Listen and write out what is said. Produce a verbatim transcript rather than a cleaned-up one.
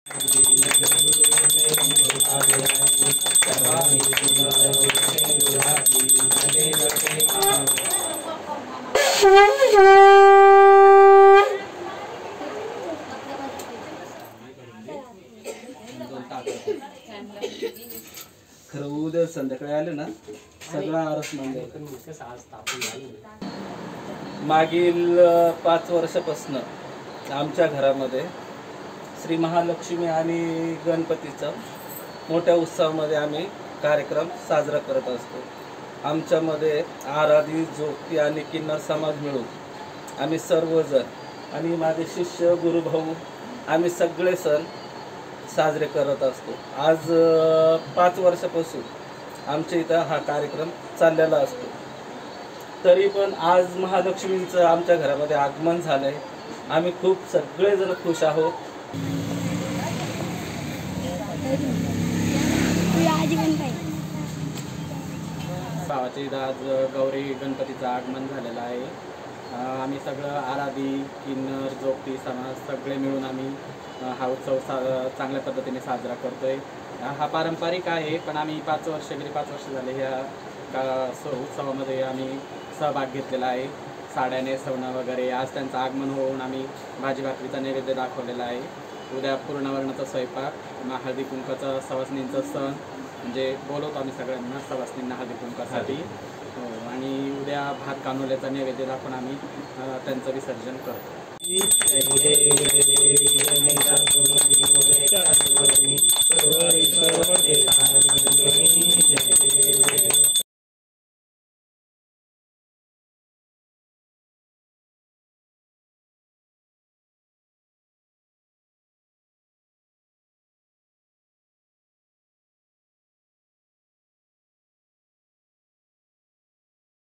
खरं उद्या संध्याकाळी आले ना सगळा आरस मांडे मागील पाच वर्षापासून आमच्या घरामध्ये श्री महालक्ष्मी आणि गणपतीचा मोठ्या उत्सवामध्ये आम्ही कार्यक्रम साजरा करत असतो। आमच्यामध्ये आराधी जोगती आणि किन्नर समाज मिळून आम्ही सर्वजण आणि माझे शिष्य गुरुभाऊ आम्ही सगळे सण साजरे करत असतो। आज पाच वर्षापासून आमच्या इथं हा कार्यक्रम चाललेला असतो। तरी पण आज महालक्ष्मींचं आमच्या घरामध्ये आगमन झालंय, आम्ही खूप सगळेजण खुश आहोत। भावाच्या इथं आज गौरी गणपतीचं आगमन झालेलं आहे। आम्ही सगळं आराधी किन्नर जोगती समाज सगळे मिळून आम्ही हा उत्सव सा चांगल्या पद्धतीने साजरा करतोय। हा पारंपरिक आहे, पण आम्ही पाच वर्ष गेली पाच वर्ष झाले ह्या का उत्सवामध्ये आम्ही सहभाग घेतलेला आहे। साड्या नेसवणं वगैरे, आज त्यांचं आगमन होऊन आम्ही भाजी भाकरीचा नैवेद्य दाखवलेला आहे। उद्या पूर्णवर्णाचा स्वयंपाक, हळदी कुंकाचा सवासणींचा सण म्हणजे बोलवतो आम्ही सगळ्यांना सवासणींना हळदी कुंकासाठी हो, आणि उद्या भात कानोल्याचा नैवेद्य दाखवून आम्ही त्यांचं विसर्जन करतो।